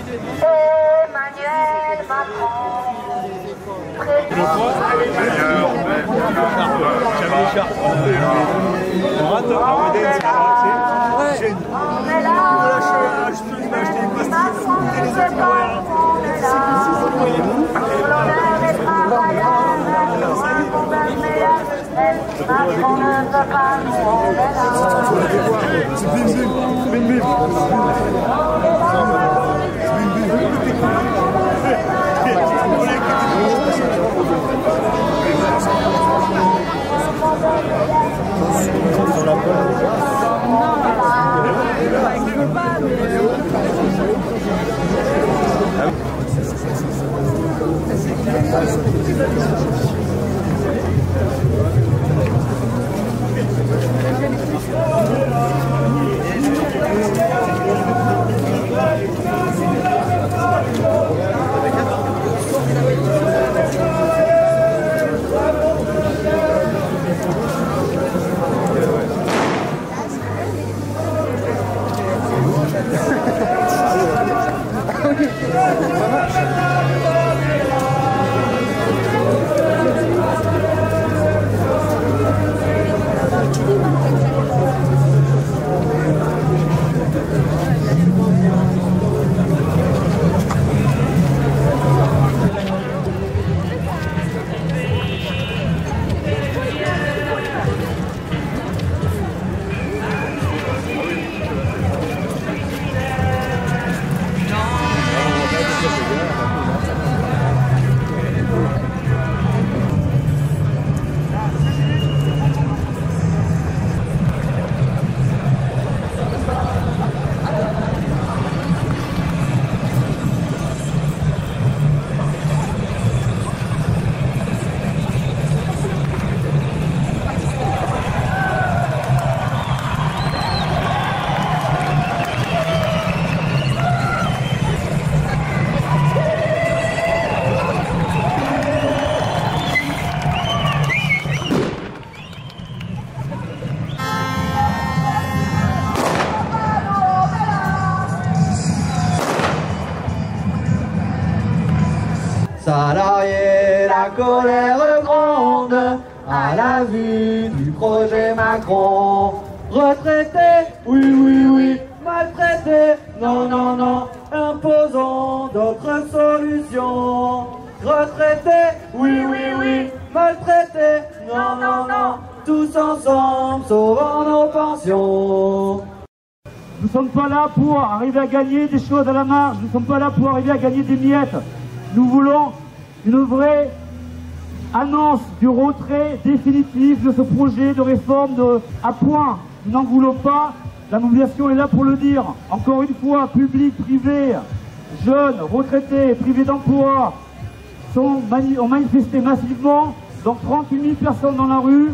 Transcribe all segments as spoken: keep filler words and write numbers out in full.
Emmanuel Macron. Salariés, la colère gronde à la vue du projet Macron. Retraités, oui, oui, oui, maltraités, non, non, non, imposons d'autres solutions. Retraités, oui, oui, oui, maltraités, non, non, non, tous ensemble sauvons nos pensions. Nous ne sommes pas là pour arriver à gagner des choses à la marge, nous ne sommes pas là pour arriver à gagner des miettes. Nous voulons une vraie annonce du retrait définitif de ce projet de réforme de, à point. Nous n'en voulons pas, la mobilisation est là pour le dire. Encore une fois, public, privé, jeunes, retraités, privés d'emploi sont mani ont manifesté massivement, donc trente-huit mille personnes dans la rue.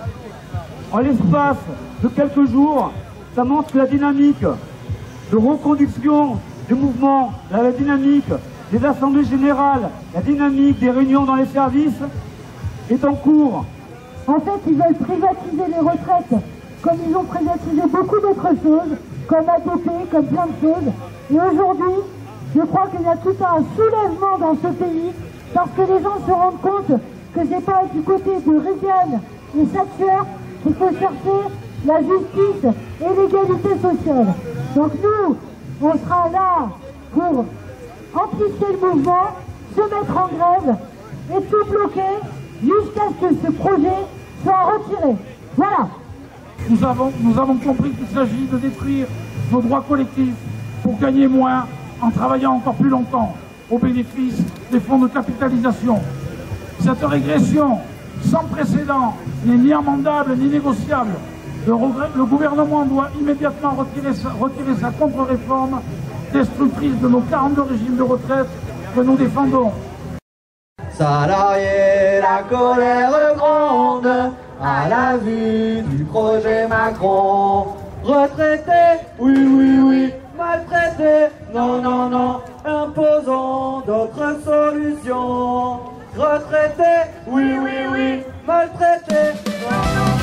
En l'espace de quelques jours, ça montre que la dynamique de reconduction du mouvement, la dynamique des assemblées générales, la dynamique des réunions dans les services est en cours. En fait, ils veulent privatiser les retraites, comme ils ont privatisé beaucoup d'autres choses, comme A T P, comme plein de choses. Et aujourd'hui, je crois qu'il y a tout un soulèvement dans ce pays, parce que les gens se rendent compte que c'est pas du côté de Reagan et Thatcher qu'il faut chercher la justice et l'égalité sociale. Donc nous, on sera là pour amplifier le mouvement, se mettre en grève et tout bloquer jusqu'à ce que ce projet soit retiré. Voilà. Nous avons, nous avons compris qu'il s'agit de détruire nos droits collectifs pour gagner moins en travaillant encore plus longtemps au bénéfice des fonds de capitalisation. Cette régression sans précédent n'est ni amendable ni négociable. Le, le gouvernement doit immédiatement retirer sa, retirer sa contre-réforme destructrice de nos quarante-deux régimes de retraite que nous défendons. Salariés, la colère gronde à la vue du projet Macron. Retraités, oui, oui, oui, maltraités, non, non, non, imposons d'autres solutions. Retraités, oui, oui, oui, maltraités, non, non.